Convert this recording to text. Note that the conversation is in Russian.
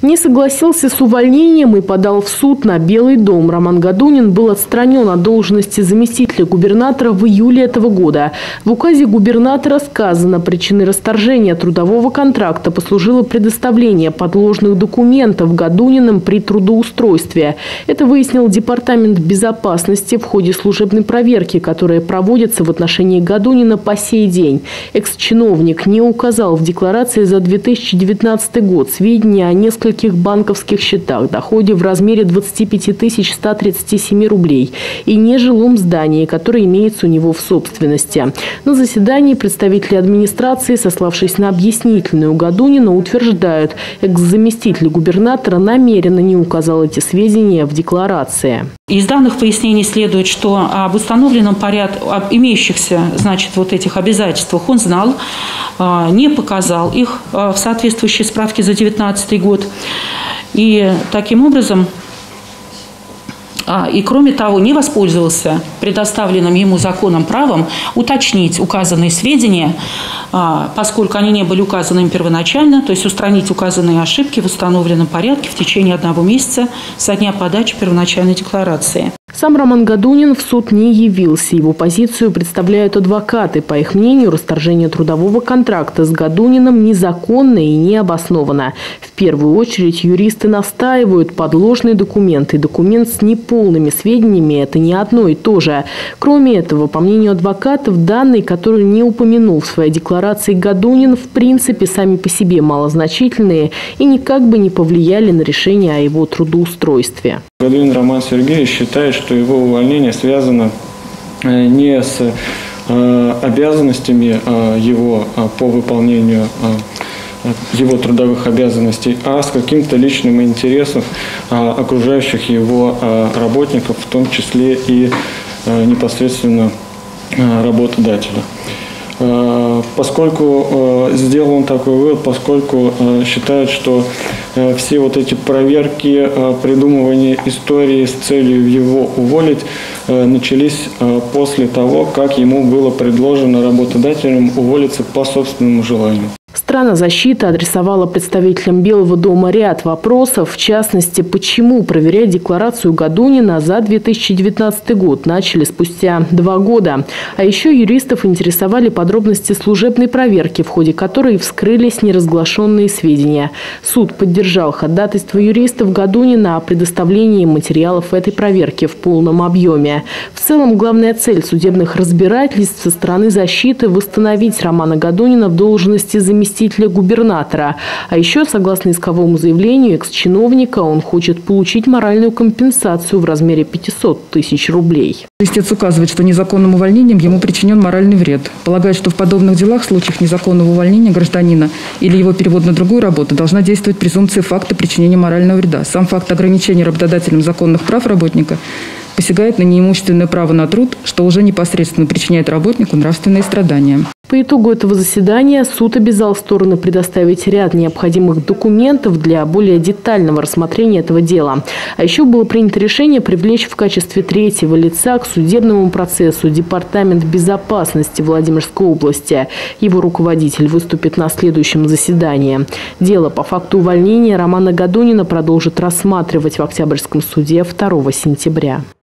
Не согласился с увольнением и подал в суд на Белый дом. Роман Годунин был отстранен от должности заместителя губернатора в июле этого года. В указе губернатора сказано, причиной расторжения трудового контракта послужило предоставление подложных документов Годуниным при трудоустройстве. Это выяснил Департамент безопасности в ходе служебной проверки, которая проводится в отношении Годунина по сей день. Экс-чиновник не указал в декларации за 2019 год сведения о нескольких банковских счетах, доходе в размере 25 137 рублей и нежилом здании, которое имеется у него в собственности. На заседании представители администрации, сославшись на объяснительную Годунина, утверждают, экс-заместитель губернатора намеренно не указал эти сведения в декларации. Из данных пояснений следует, что об установленном порядке, об имеющихся, вот этих обязательствах он знал, не показал их в соответствующей справке за 2019 год. И таким образом, и кроме того, не воспользовался предоставленным ему законом правом уточнить указанные сведения, поскольку они не были указаны им первоначально, то есть устранить указанные ошибки в установленном порядке в течение 1 месяца со дня подачи первоначальной декларации. Сам Роман Годунин в суд не явился. Его позицию представляют адвокаты. По их мнению, расторжение трудового контракта с Годуниным незаконно и необоснованно. В первую очередь юристы настаивают, подложные документы и документ с неполными сведениями – это не одно и то же. Кроме этого, по мнению адвокатов, данные, которые не упомянул в своей декларации Годунин, в принципе сами по себе малозначительные и никак бы не повлияли на решение о его трудоустройстве. Годунин Роман Сергеевич считает, что его увольнение связано не с обязанностями его по выполнению его трудовых обязанностей, а с каким-то личным интересом окружающих его работников, в том числе и непосредственно работодателя. Поскольку сделал он такой вывод, поскольку считает, что все вот эти проверки, придумывание истории с целью его уволить начались после того, как ему было предложено работодателем уволиться по собственному желанию. Страна-защита адресовала представителям Белого дома ряд вопросов, в частности, почему проверять декларацию Годунина за 2019 год начали спустя 2 года. А еще юристов интересовали подробности служебной проверки, в ходе которой вскрылись неразглашенные сведения. Суд поддержал ходатайство юристов Годунина о предоставлении материалов этой проверки в полном объеме. В целом, главная цель судебных разбирательств со стороны защиты – восстановить Романа Годунина в должности заместителя губернатора. А еще, согласно исковому заявлению экс-чиновника, он хочет получить моральную компенсацию в размере 500 тысяч рублей. Истец указывает, что незаконным увольнением ему причинен моральный вред. Полагает, что в подобных делах, в случаях незаконного увольнения гражданина или его перевод на другую работу, должна действовать презумпция факта причинения морального вреда. Сам факт ограничения работодателем законных прав работника посягает на неимущественное право на труд, что уже непосредственно причиняет работнику нравственные страдания. По итогу этого заседания суд обязал стороны предоставить ряд необходимых документов для более детального рассмотрения этого дела. А еще было принято решение привлечь в качестве третьего лица к судебному процессу Департамент безопасности Владимирской области. Его руководитель выступит на следующем заседании. Дело по факту увольнения Романа Годунина продолжат рассматривать в Октябрьском суде 2 сентября.